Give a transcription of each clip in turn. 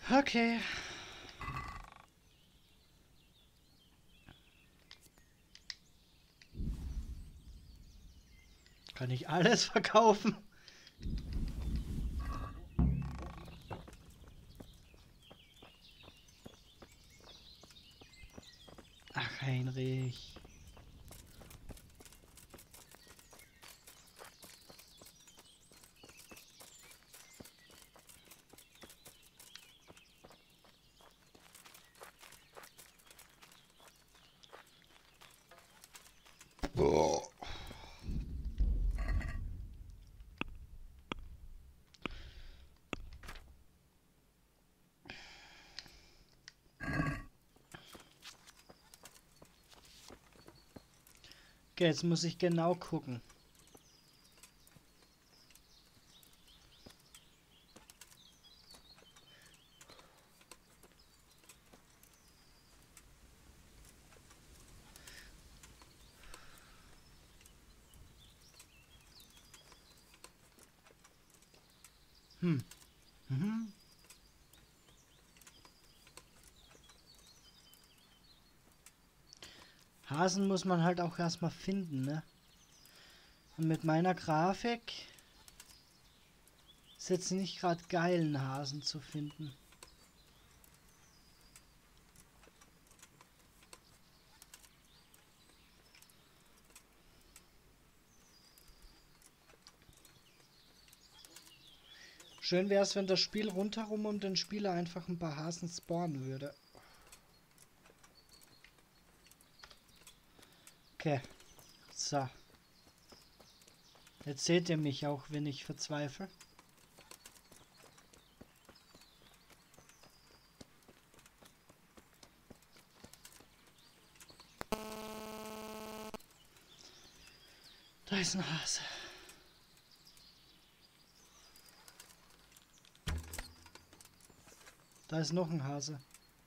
Okay. Kann ich alles verkaufen? Ach, Heinrich. Boah. Okay, jetzt muss ich genau gucken. Mhm. Hasen muss man halt auch erstmal finden, ne? Und mit meiner Grafik ist jetzt nicht gerade geil, einen Hasen zu finden. Schön wäre es, wenn das Spiel rundherum um den Spieler einfach ein paar Hasen spawnen würde. Okay. So. Jetzt seht ihr mich auch, wenn ich verzweifle. Da ist ein Hase. Da ist noch ein Hase.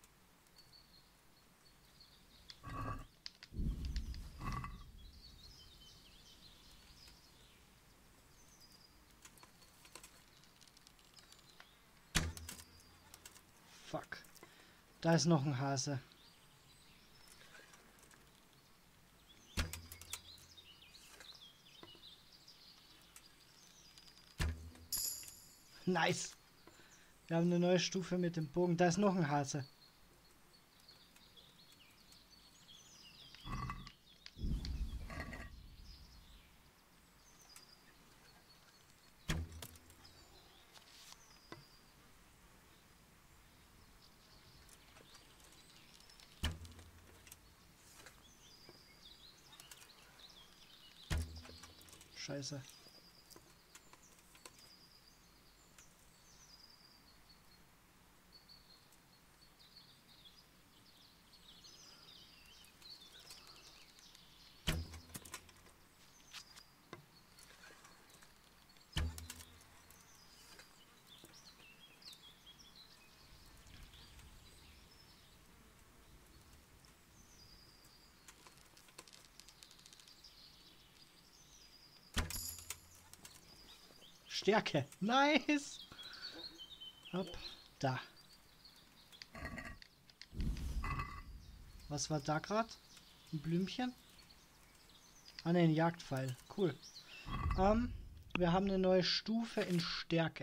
Fuck. Da ist noch ein Hase. Nice. Wir haben eine neue Stufe mit dem Bogen. Da ist noch ein Hase. Scheiße. Stärke. Nice. Hopp. Da. Was war da gerade? Ein Blümchen? Ah ne, ein Jagdpfeil. Cool. Wir haben eine neue Stufe in Stärke.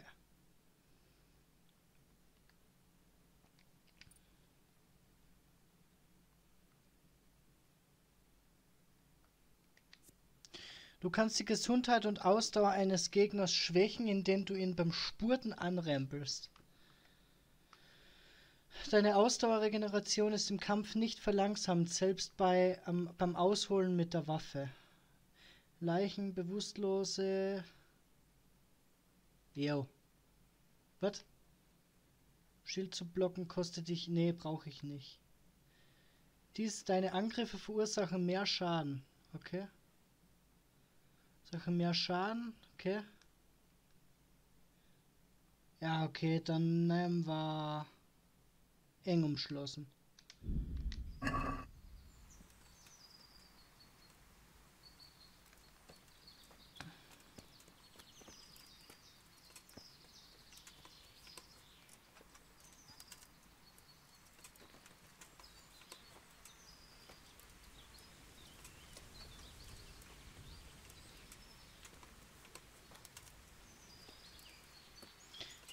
Du kannst die Gesundheit und Ausdauer eines Gegners schwächen, indem du ihn beim Spurten anrempelst. Deine Ausdauerregeneration ist im Kampf nicht verlangsamt, selbst beim Ausholen mit der Waffe. Leichen, Bewusstlose... Jo. Was? Schild zu blocken kostet dich... Nee, brauche ich nicht. Deine Angriffe verursachen mehr Schaden. Okay. Sache mehr Schaden. Okay. Ja, okay, dann nehmen wir eng umschlossen.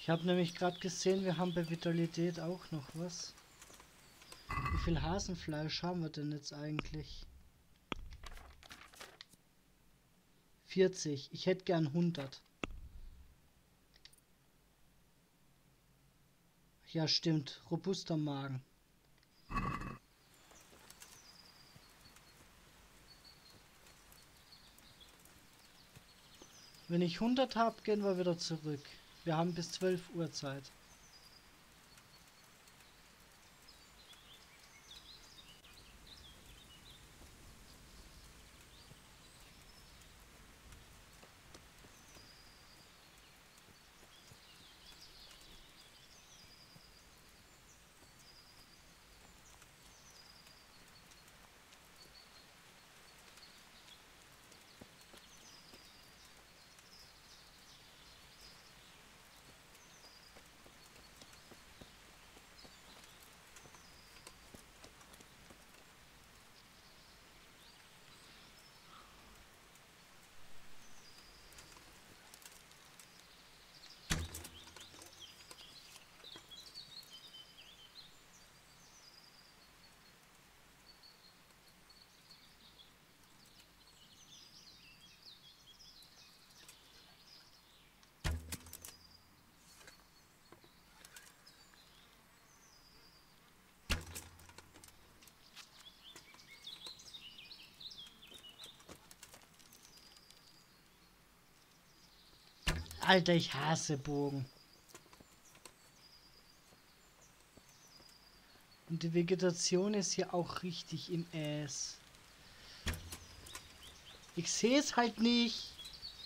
Ich habe nämlich gerade gesehen, wir haben bei Vitalität auch noch was. Wie viel Hasenfleisch haben wir denn jetzt eigentlich? 40. Ich hätte gern 100. Ja, stimmt. Robuster Magen. Wenn ich 100 habe, gehen wir wieder zurück. Wir haben bis 12 Uhr Zeit. Alter, ich hasse Bogen. Und die Vegetation ist hier auch richtig im Ass. Ich sehe es halt nicht.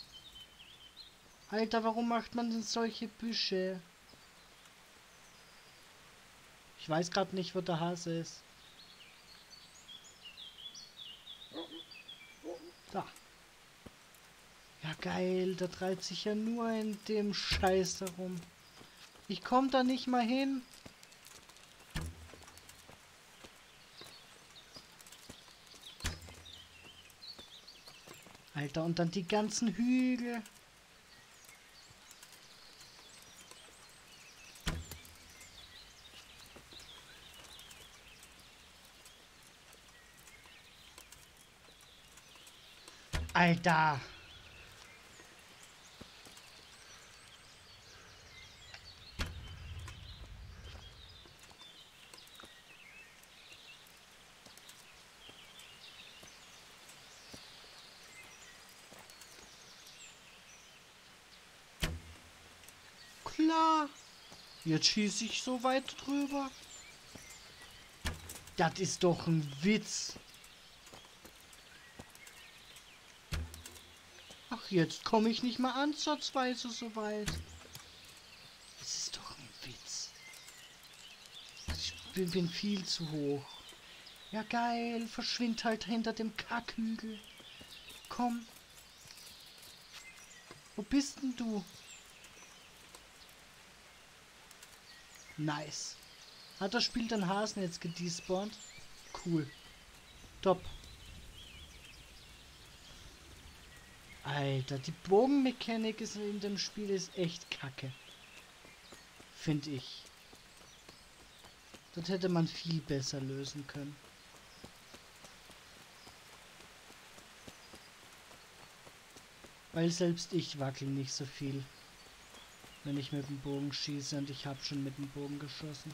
Alter, warum macht man denn solche Büsche? Ich weiß gerade nicht, wo der Hase ist. Da. Ja geil, der treibt sich ja nur in dem Scheiß herum. Ich komme da nicht mal hin. Alter, und dann die ganzen Hügel. Alter. Klar. Jetzt schieße ich so weit drüber. Das ist doch ein Witz. Ach, jetzt komme ich nicht mal ansatzweise so weit. Das ist doch ein Witz. Ich bin viel zu hoch. Ja geil, verschwind halt hinter dem Kackhügel. Komm. Wo bist denn du? Nice. Hat das Spiel den Hasen jetzt gedespawnt? Cool. Top. Alter, die Bogenmechanik ist in dem Spiel ist echt kacke. Finde ich. Das hätte man viel besser lösen können. Weil selbst ich wackel nicht so viel, wenn ich mit dem Bogen schieße, und ich habe schon mit dem Bogen geschossen.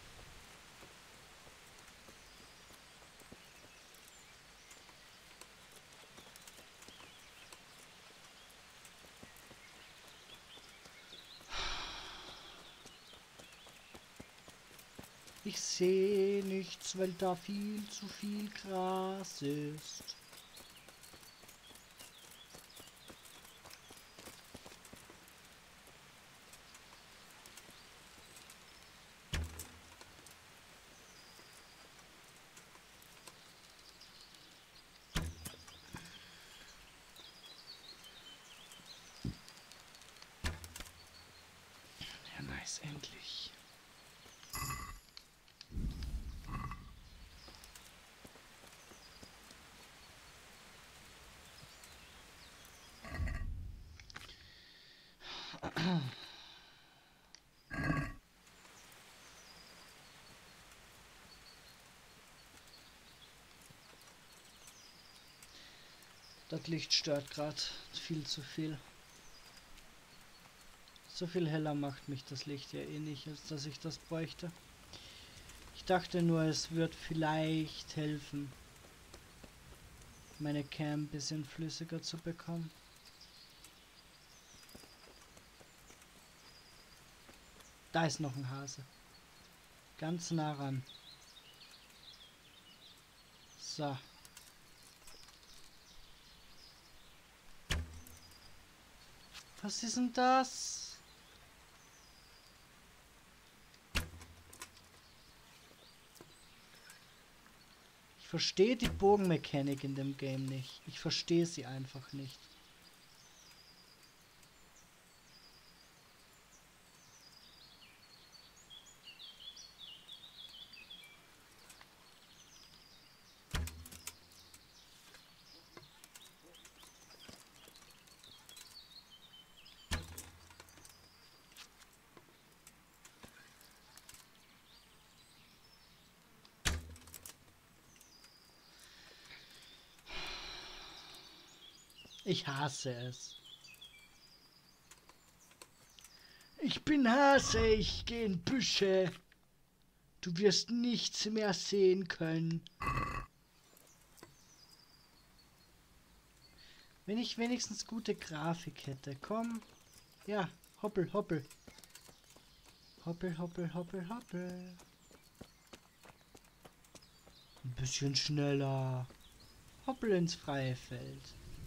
Ich sehe nichts, weil da viel zu viel Gras ist. Ja, nice, endlich. Das Licht stört gerade viel zu viel. So viel heller macht mich das Licht ja eh nicht, als dass ich das bräuchte. Ich dachte nur, es wird vielleicht helfen, meine Cam ein bisschen flüssiger zu bekommen. Da ist noch ein Hase. Ganz nah ran. So. Was ist denn das? Ich verstehe die Bogenmechanik in dem Game nicht. Ich verstehe sie einfach nicht. Ich hasse es. Ich bin Hase, ich gehe in Büsche. Du wirst nichts mehr sehen können. Wenn ich wenigstens gute Grafik hätte. Komm. Ja, hoppel, hoppel. Hoppel, hoppel, hoppel, hoppel. Ein bisschen schneller. Hoppel ins freie Feld.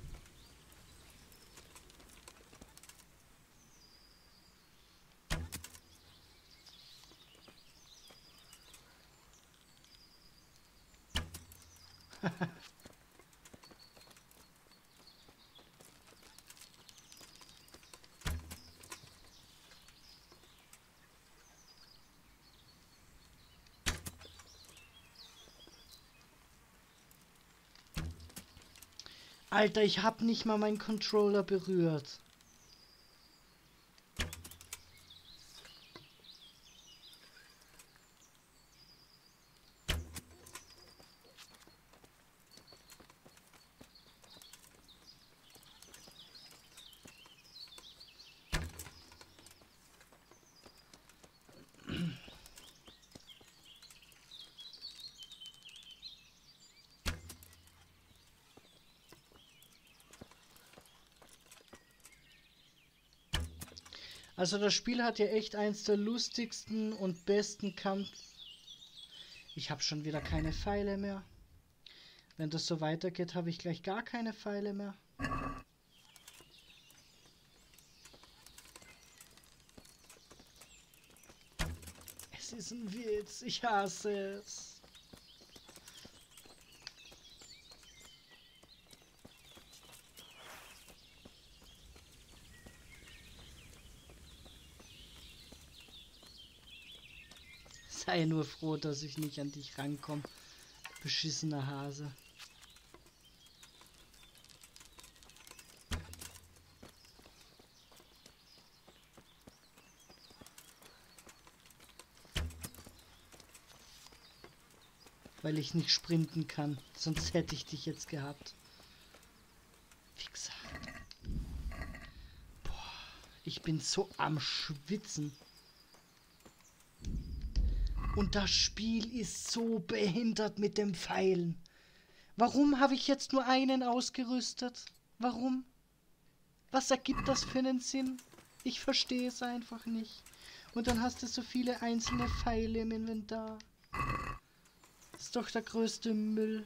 Alter, ich hab nicht mal meinen Controller berührt. Also das Spiel hat ja echt eins der lustigsten und besten Kampf... Ich habe schon wieder keine Pfeile mehr. Wenn das so weitergeht, habe ich gleich gar keine Pfeile mehr. Es ist ein Witz, ich hasse es. Sei nur froh, dass ich nicht an dich rankomme. Beschissener Hase. Weil ich nicht sprinten kann. Sonst hätte ich dich jetzt gehabt. Wie gesagt. Boah, ich bin so am Schwitzen. Und das Spiel ist so behindert mit dem Pfeilen. Warum habe ich jetzt nur einen ausgerüstet? Warum? Was ergibt das für einen Sinn? Ich verstehe es einfach nicht. Und dann hast du so viele einzelne Pfeile im Inventar. Das ist doch der größte Müll.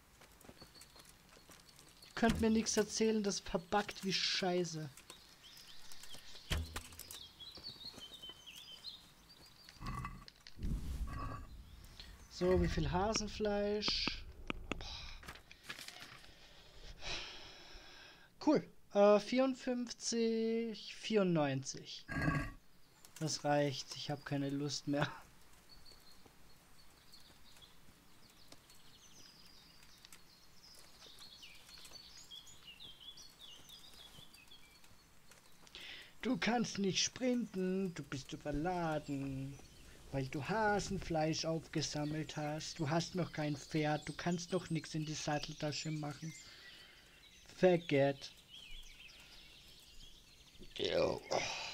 Ihr könnt mir nichts erzählen, das verbuggt wie Scheiße. So, wie viel Hasenfleisch? Cool. 54, 94. Das reicht. Ich habe keine Lust mehr. Du kannst nicht sprinten, du bist überladen, weil du Hasenfleisch aufgesammelt hast. Du hast noch kein Pferd, du kannst noch nichts in die Satteltasche machen. Faggot. Jo.